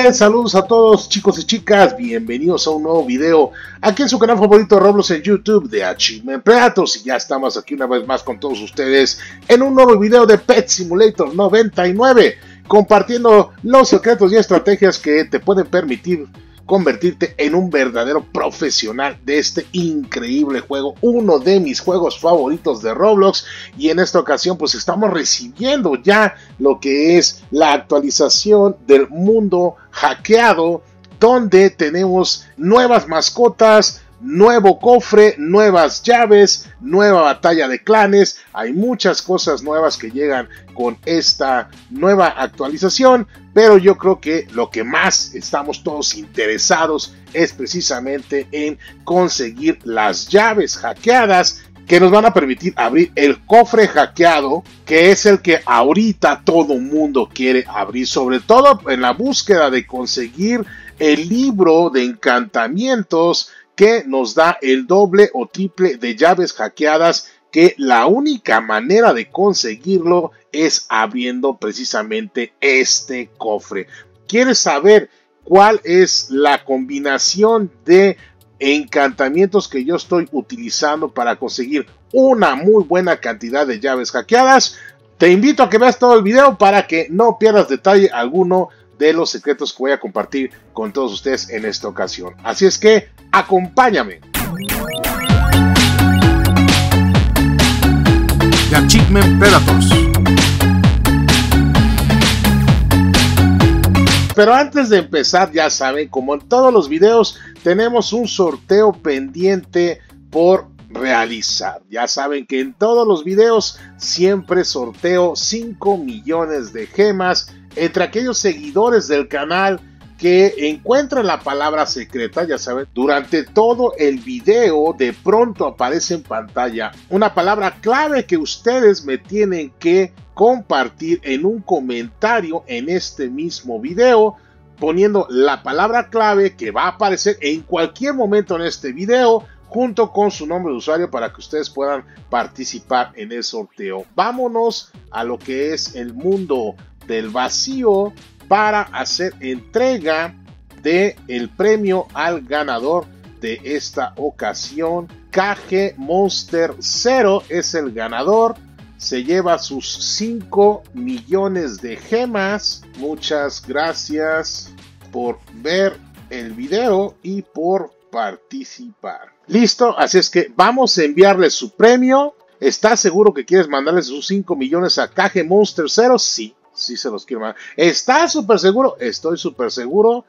bien, saludos a todos chicos y chicas, bienvenidos a un nuevo video aquí en su canal favorito de Roblox en YouTube de Achievement Predators. Y ya estamos aquí una vez más con todos ustedes en un nuevo video de Pet Simulator 99, compartiendo los secretos y estrategias que te pueden permitir convertirte en un verdadero profesional de este increíble juego, uno de mis juegos favoritos de Roblox. Y en esta ocasión pues estamos recibiendo ya lo que es la actualización del mundo hackeado, donde tenemos nuevas mascotas, nuevo cofre, nuevas llaves, nueva batalla de clanes. Hay muchas cosas nuevas que llegan con esta nueva actualización, pero yo creo que lo que más estamos todos interesados es precisamente en conseguir las llaves hackeadas que nos van a permitir abrir el cofre hackeado, que es el que ahorita todo mundo quiere abrir, sobre todo en la búsqueda de conseguir el libro de encantamientos que nos da el doble o triple de llaves hackeadas, que la única manera de conseguirlo es abriendo precisamente este cofre. ¿Quieres saber cuál es la combinación de encantamientos que yo estoy utilizando para conseguir una muy buena cantidad de llaves hackeadas? Te invito a que veas todo el video para que no pierdas detalle alguno de los secretos que voy a compartir con todos ustedes en esta ocasión. Así es que acompáñame. The Achievement Predators. Pero antes de empezar, ya saben, como en todos los videos, tenemos un sorteo pendiente por realizar. Ya saben que en todos los videos siempre sorteo 5 millones de gemas entre aquellos seguidores del canal que encuentran la palabra secreta. Ya saben, durante todo el video de pronto aparece en pantalla una palabra clave que ustedes me tienen que compartir en un comentario en este mismo video, poniendo la palabra clave que va a aparecer en cualquier momento en este video, junto con su nombre de usuario, para que ustedes puedan participar en el sorteo. Vámonos a lo que es el mundo del vacío para hacer entrega de el premio al ganador de esta ocasión. KG Monster 0 es el ganador. Se lleva sus 5 millones de gemas. Muchas gracias por ver el video y por participar. Listo, así es que vamos a enviarle su premio. ¿Estás seguro que quieres mandarle sus 5 millones a KG Monster 0? Sí. Sí se los quiero mandar. ¿Estás súper seguro? Estoy súper seguro.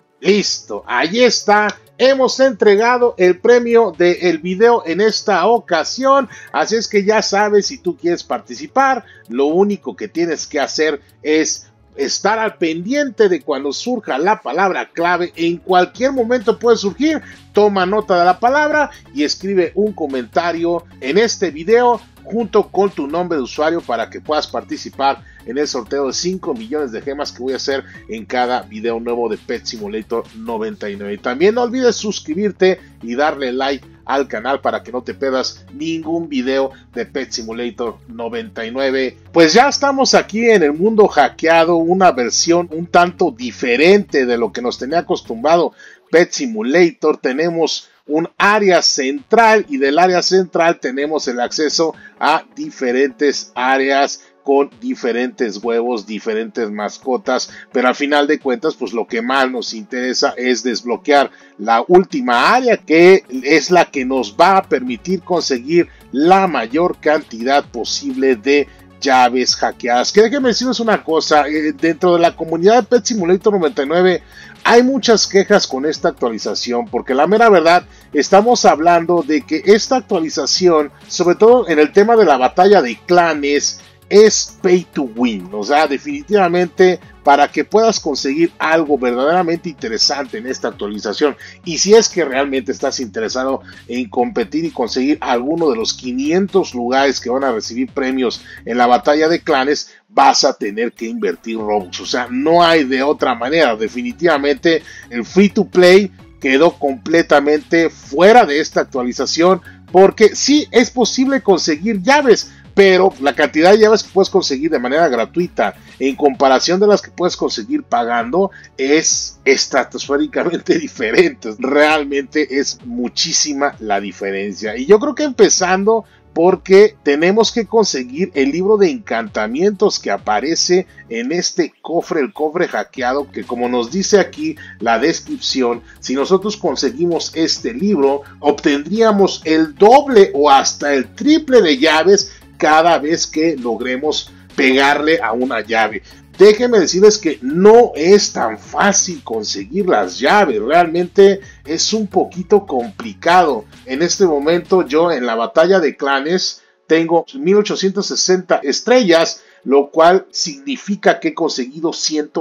Listo, ahí está. Hemos entregado el premio del video en esta ocasión. Así es que ya sabes, si tú quieres participar, lo único que tienes que hacer es estar al pendiente de cuando surja la palabra clave. En cualquier momento puede surgir. Toma nota de la palabra y escribe un comentario en este video junto con tu nombre de usuario para que puedas participar en el sorteo de 5 millones de gemas que voy a hacer en cada video nuevo de Pet Simulator 99. También no olvides suscribirte y darle like al canal para que no te pierdas ningún video de Pet Simulator 99. Pues ya estamos aquí en el mundo hackeado, una versión un tanto diferente de lo que nos tenía acostumbrado Pet Simulator. Tenemos un área central y del área central tenemos el acceso a diferentes áreas con diferentes huevos, diferentes mascotas, pero al final de cuentas pues lo que más nos interesa es desbloquear la última área, que es la que nos va a permitir conseguir la mayor cantidad posible de llaves hackeadas. Que déjenme decirles una cosa, dentro de la comunidad de Pet Simulator 99 hay muchas quejas con esta actualización, porque la mera verdad estamos hablando de que esta actualización, sobre todo en el tema de la batalla de clanes, es pay to win. O sea, definitivamente para que puedas conseguir algo verdaderamente interesante en esta actualización, y si es que realmente estás interesado en competir y conseguir alguno de los 500 lugares que van a recibir premios en la batalla de clanes, vas a tener que invertir Robux. O sea, no hay de otra manera. Definitivamente el free to play quedó completamente fuera de esta actualización, porque sí es posible conseguir llaves, pero la cantidad de llaves que puedes conseguir de manera gratuita en comparación de las que puedes conseguir pagando, es estratosféricamente diferente. Realmente es muchísima la diferencia. Y yo creo que empezando porque tenemos que conseguir el libro de encantamientos que aparece en este cofre, el cofre hackeado, que como nos dice aquí la descripción, si nosotros conseguimos este libro, obtendríamos el doble o hasta el triple de llaves cada vez que logremos pegarle a una llave. Déjenme decirles que no es tan fácil conseguir las llaves, realmente es un poquito complicado. En este momento yo en la batalla de clanes tengo 1860 estrellas, lo cual significa que he conseguido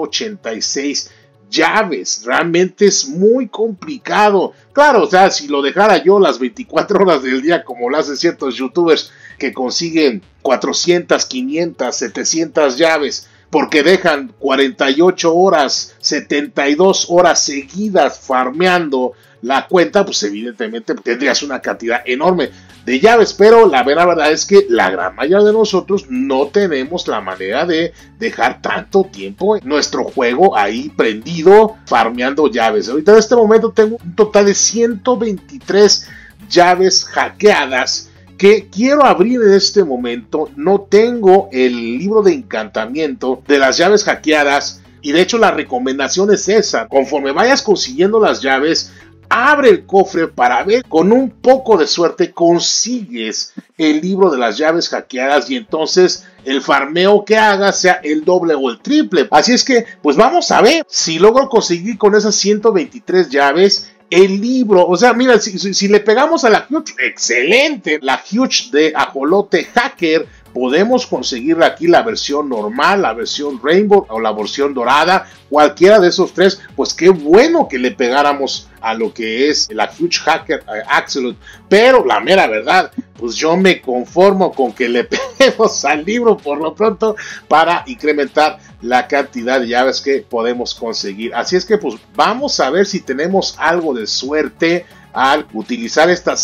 186 llaves. Realmente es muy complicado. Claro, o sea, si lo dejara yo las 24 horas del día como lo hacen ciertos youtubers que consiguen 400, 500, 700 llaves, porque dejan 48 horas, 72 horas seguidas farmeando la cuenta, pues evidentemente tendrías una cantidad enorme de llaves, pero la verdad es que la gran mayoría de nosotros no tenemos la manera de dejar tanto tiempo en nuestro juego ahí prendido farmeando llaves. Ahorita en este momento tengo un total de 123 llaves hackeadas que quiero abrir en este momento. No tengo el libro de encantamiento de las llaves hackeadas y de hecho la recomendación es esa: conforme vayas consiguiendo las llaves, abre el cofre para ver, con un poco de suerte consigues el libro de las llaves hackeadas y entonces el farmeo que hagas sea el doble o el triple. Así es que pues vamos a ver si logro conseguir con esas 123 llaves el libro. O sea, mira, si le pegamos a la Huge, excelente. La Huge de Ajolote Hacker, podemos conseguir aquí la versión normal, la versión Rainbow o la versión dorada. Cualquiera de esos tres, pues qué bueno que le pegáramos a lo que es la Huge Hacker Axolotl. Pero la mera verdad, pues yo me conformo con que le peguemos al libro por lo pronto para incrementar la cantidad de llaves que podemos conseguir. Así es que pues vamos a ver si tenemos algo de suerte al utilizar estas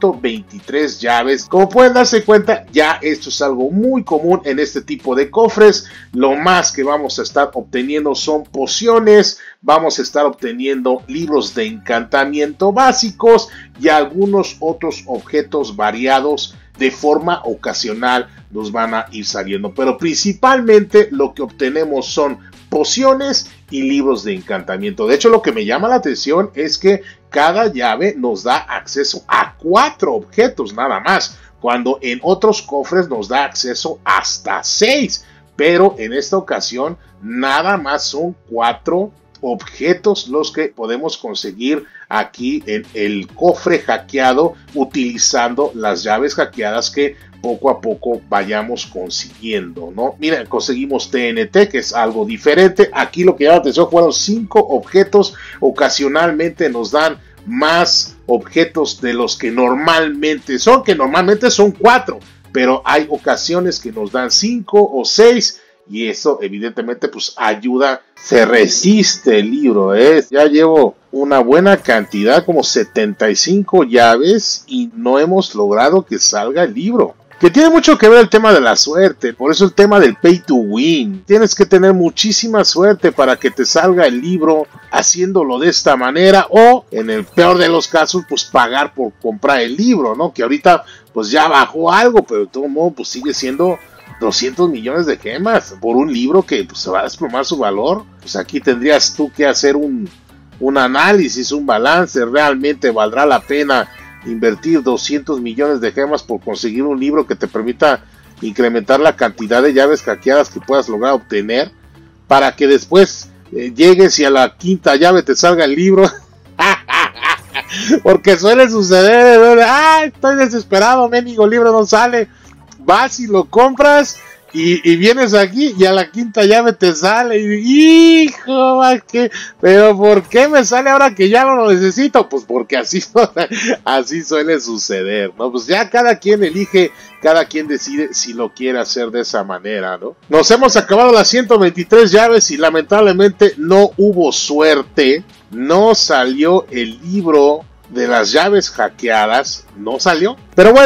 123 llaves. Como pueden darse cuenta, ya esto es algo muy común en este tipo de cofres. Lo más que vamos a estar obteniendo son pociones, vamos a estar obteniendo libros de encantamiento básicos y algunos otros objetos variados. De forma ocasional nos van a ir saliendo, pero principalmente lo que obtenemos son pociones y libros de encantamiento. De hecho, lo que me llama la atención es que cada llave nos da acceso a 4 objetos nada más, cuando en otros cofres nos da acceso hasta 6, pero en esta ocasión nada más son 4 objetos los que podemos conseguir aquí en el cofre hackeado, utilizando las llaves hackeadas que poco a poco vayamos consiguiendo, ¿no? Miren, conseguimos TNT, que es algo diferente. Aquí lo que llama la atención fueron 5 objetos. Ocasionalmente nos dan más objetos de los que normalmente son, que normalmente son 4, pero hay ocasiones que nos dan 5 o 6. Y eso evidentemente pues ayuda. Se resiste el libro, ya llevo una buena cantidad, como 75 llaves, y no hemos logrado que salga el libro. Que tiene mucho que ver el tema de la suerte, por eso el tema del pay to win. Tienes que tener muchísima suerte para que te salga el libro haciéndolo de esta manera, o en el peor de los casos pues pagar por comprar el libro, ¿no? Que ahorita pues ya bajó algo, pero de todo modo pues sigue siendo 200 millones de gemas por un libro que pues, se va a desplomar su valor. Pues aquí tendrías tú que hacer un análisis, un balance. ¿Realmente valdrá la pena invertir 200 millones de gemas por conseguir un libro que te permita incrementar la cantidad de llaves hackeadas que puedas lograr obtener, para que después llegues y a la quinta llave te salga el libro? Porque suele suceder, ¿no? Estoy desesperado, mendigo libro no sale. Vas y lo compras y vienes aquí y a la quinta llave te sale y hijo, pero ¿por qué me sale ahora que ya no lo necesito? Pues porque así suele suceder, ¿no? Pues ya cada quien elige, cada quien decide si lo quiere hacer de esa manera, ¿no? Nos hemos acabado las 123 llaves y lamentablemente no hubo suerte, no salió el libro de las llaves hackeadas, no salió. Pero bueno,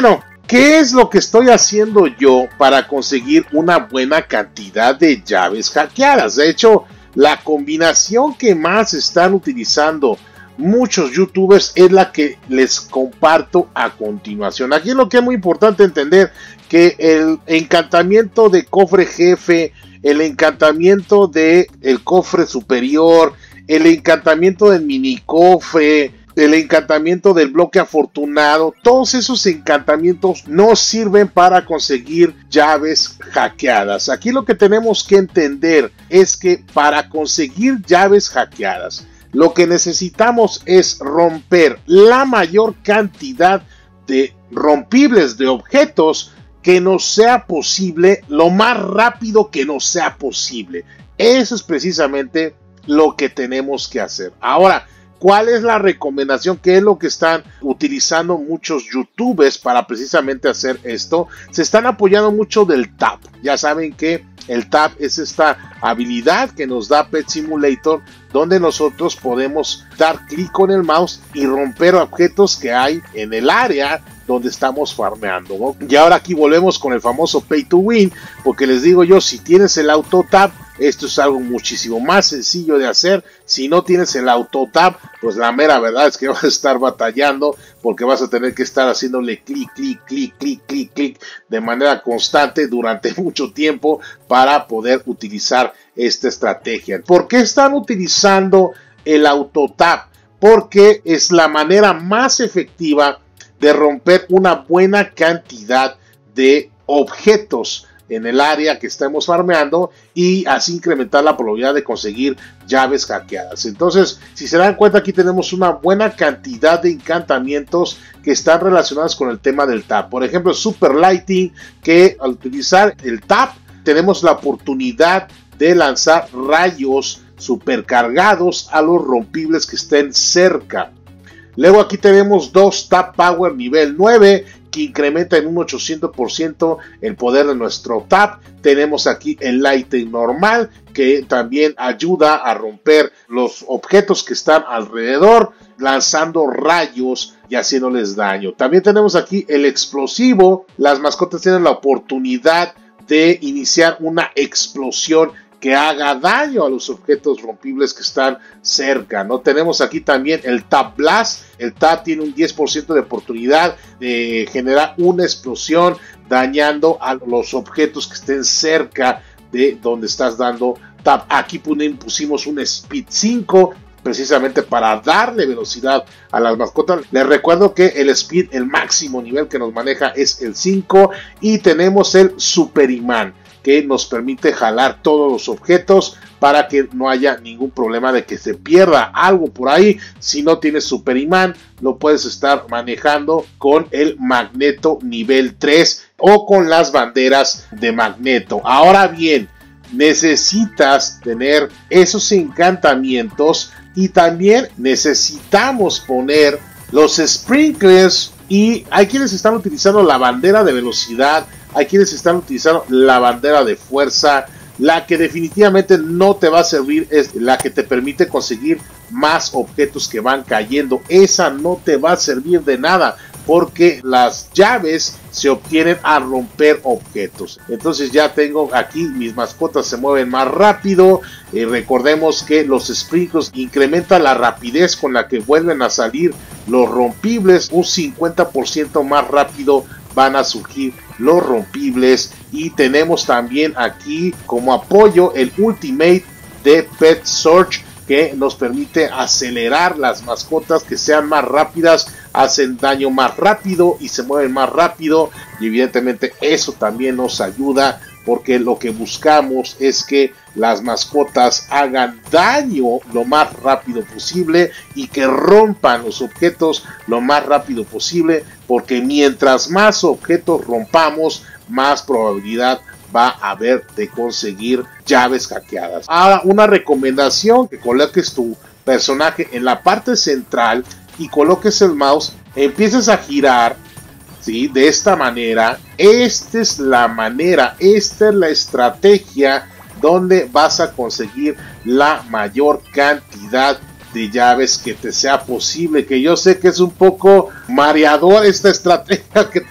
¿Qué es lo que estoy haciendo yo para conseguir una buena cantidad de llaves hackeadas? De hecho, la combinación que más están utilizando muchos youtubers es la que les comparto a continuación. Aquí lo que es muy importante entender que el encantamiento de cofre jefe, el encantamiento de el cofre superior, el encantamiento del mini cofre, el encantamiento del bloque afortunado, todos esos encantamientos no sirven para conseguir llaves hackeadas. Aquí lo que tenemos que entender es que para conseguir llaves hackeadas, lo que necesitamos es romper la mayor cantidad de rompibles de objetos que nos sea posible, lo más rápido que nos sea posible. Eso es precisamente lo que tenemos que hacer. Ahora, ¿cuál es la recomendación? ¿Qué es lo que están utilizando muchos youtubers para precisamente hacer esto? Se están apoyando mucho del tap. Ya saben que el tap es esta habilidad que nos da Pet Simulator, donde nosotros podemos dar clic con el mouse y romper objetos que hay en el área donde estamos farmeando, ¿no? Y ahora aquí volvemos con el famoso Pay to Win, porque les digo yo, si tienes el auto tap, esto es algo muchísimo más sencillo de hacer. Si no tienes el auto tap, pues la mera verdad es que vas a estar batallando, porque vas a tener que estar haciéndole clic, clic, clic, clic, clic, clic de manera constante durante mucho tiempo para poder utilizar esta estrategia. ¿Por qué están utilizando el auto tap? Porque es la manera más efectiva de romper una buena cantidad de objetos en el área que estemos farmeando y así incrementar la probabilidad de conseguir llaves hackeadas. Entonces, si se dan cuenta, aquí tenemos una buena cantidad de encantamientos que están relacionados con el tema del tap. Por ejemplo, Super Lighting, que al utilizar el tap tenemos la oportunidad de lanzar rayos supercargados a los rompibles que estén cerca. Luego aquí tenemos dos Tap Power nivel 9 que incrementa en un 800% el poder de nuestro tap. Tenemos aquí el Lighting normal que también ayuda a romper los objetos que están alrededor, lanzando rayos y haciéndoles daño. También tenemos aquí el explosivo. Las mascotas tienen la oportunidad de iniciar una explosión que haga daño a los objetos rompibles que están cerca, ¿no? Tenemos aquí también el Tap Blast. El Tap tiene un 10% de oportunidad de generar una explosión dañando a los objetos que estén cerca de donde estás dando tap. Aquí pusimos un Speed 5 precisamente para darle velocidad a las mascotas. Les recuerdo que el Speed, el máximo nivel que nos maneja es el 5, y tenemos el Super Imán, que nos permite jalar todos los objetos para que no haya ningún problema de que se pierda algo por ahí. Si no tienes super imán, lo puedes estar manejando con el magneto nivel 3 o con las banderas de magneto. Ahora bien, necesitas tener esos encantamientos y también necesitamos poner los sprinklers, y hay quienes están utilizando la bandera de velocidad, hay quienes están utilizando la bandera de fuerza. La que definitivamente no te va a servir es la que te permite conseguir más objetos que van cayendo. Esa no te va a servir de nada, porque las llaves se obtienen a romper objetos. Entonces ya tengo aquí, mis mascotas se mueven más rápido. Recordemos que los sprinkles incrementan la rapidez con la que vuelven a salir los rompibles. Un 50% más rápido van a surgir los rompibles. Y tenemos también aquí como apoyo el Ultimate de Pet Search, que nos permite acelerar las mascotas, que sean más rápidas, hacen daño más rápido y se mueven más rápido, y evidentemente eso también nos ayuda, porque lo que buscamos es que las mascotas hagan daño lo más rápido posible y que rompan los objetos lo más rápido posible, porque mientras más objetos rompamos, más probabilidad va a haber de conseguir llaves hackeadas. Ahora, una recomendación: que coloques tu personaje en la parte central y coloques el mouse, empieces a girar, ¿sí? De esta manera. Esta es la manera, esta es la estrategia donde vas a conseguir la mayor cantidad de llaves que te sea posible. Que yo sé que es un poco mareador esta estrategia que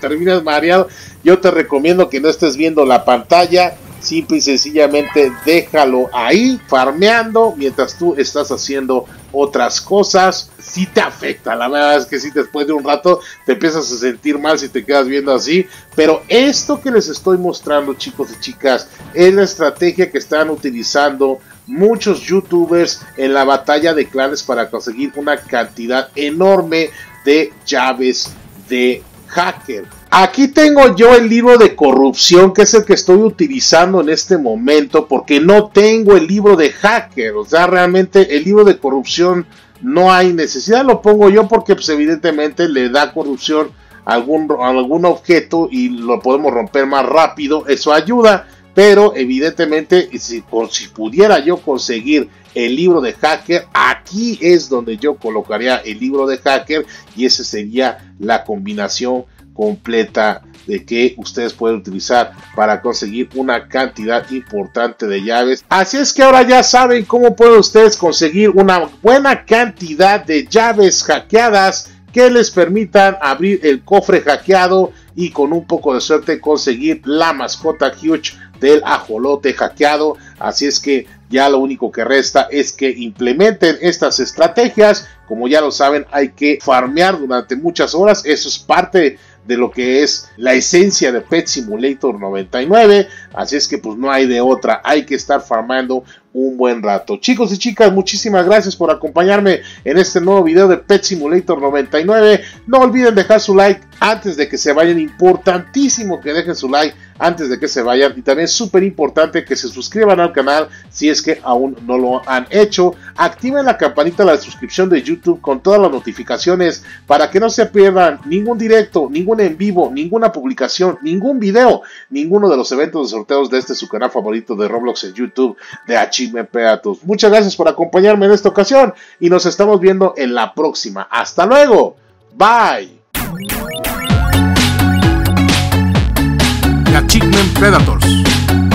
terminas mareado, yo te recomiendo que no estés viendo la pantalla. Simple y sencillamente déjalo ahí farmeando mientras tú estás haciendo otras cosas. Sí te afecta, la verdad es que sí, después de un rato te empiezas a sentir mal si te quedas viendo así. Pero esto que les estoy mostrando, chicos y chicas, es la estrategia que están utilizando muchos youtubers en la batalla de clanes para conseguir una cantidad enorme de llaves de hacker. Aquí tengo yo el libro de corrupción, que es el que estoy utilizando en este momento, porque no tengo el libro de hacker. O sea, realmente el libro de corrupción no hay necesidad, lo pongo yo porque pues evidentemente le da corrupción a algún objeto y lo podemos romper más rápido, eso ayuda. Pero evidentemente si pudiera yo conseguir el libro de hacker, aquí es donde yo colocaría el libro de hacker, y esa sería la combinación completa de que ustedes pueden utilizar para conseguir una cantidad importante de llaves. Así es que ahora ya saben cómo pueden ustedes conseguir una buena cantidad de llaves hackeadas que les permitan abrir el cofre hackeado y con un poco de suerte conseguir la mascota huge del ajolote hackeado. Así es que ya lo único que resta es que implementen estas estrategias. Como ya lo saben, hay que farmear durante muchas horas, eso es parte de lo que es la esencia de Pet Simulator 99, así es que pues no hay de otra, hay que estar farmando un buen rato. Chicos y chicas, muchísimas gracias por acompañarme en este nuevo video de Pet Simulator 99. No olviden dejar su like antes de que se vayan, importantísimo que dejen su like antes de que se vayan, y también súper importante que se suscriban al canal si es que aún no lo han hecho. Activen la campanita de la suscripción de YouTube con todas las notificaciones para que no se pierdan ningún directo, ningún en vivo, ninguna publicación, ningún video, ninguno de los eventos de sorteos de su canal favorito de Roblox en YouTube, de Achievement Predators. Muchas gracias por acompañarme en esta ocasión y nos estamos viendo en la próxima. Hasta luego, bye. Achievement Predators.